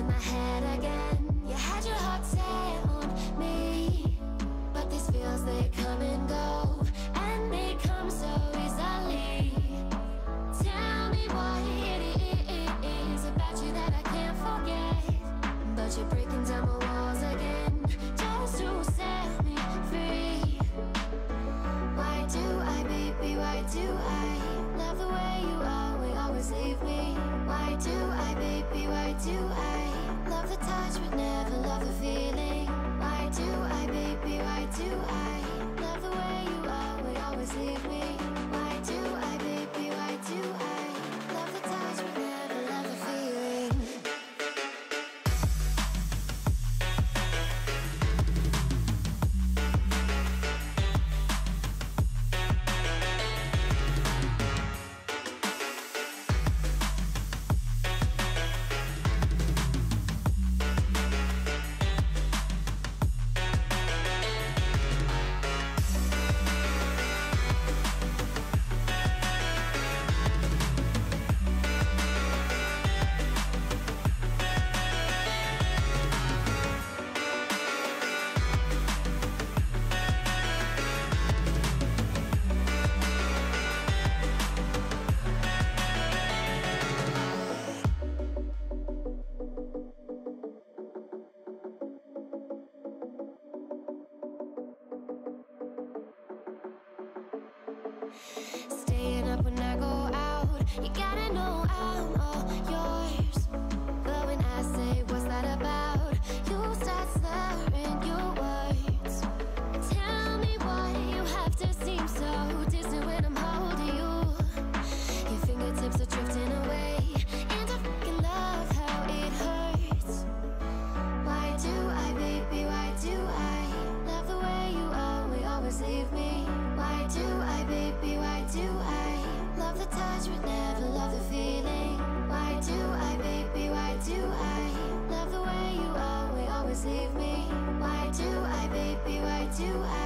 in my head again. You had your heart set on me, but these feels, they come and go, and they come so easily. Tell me what it is about you that I can't forget, but you're breaking down my walls again, just to set me free. Why do I, baby, why do I love the way you always leave me? Why do I, baby, why do I love the touch but never love the feeling? Why do I, baby, why do I love the way you always leave me? Why do I, baby, why do I love the touch but never love the feeling? Staying up when I go out, you gotta know I'm all yours. But when I say what's that about, you start slurring your words. Tell me why you have to seem so distant when I'm holding you. Your fingertips are drifting away, and I fucking love how it hurts. Why do I, baby, why do I love the way you always leave me? Why do I, baby, why do I love the touch but never love the feeling? Why do I, baby, why do I love the way you always leave me? Why do I, baby, why do I